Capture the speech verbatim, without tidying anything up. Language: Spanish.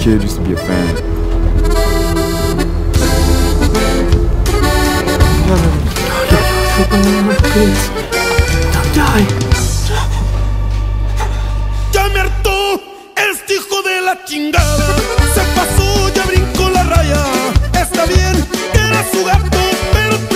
kid used to be a fan. No, no, no, no, please. Don't die. Ya me hartó este hijo de la chingada. Se pasó, ya brincó la raya. Está bien que era su gato, pero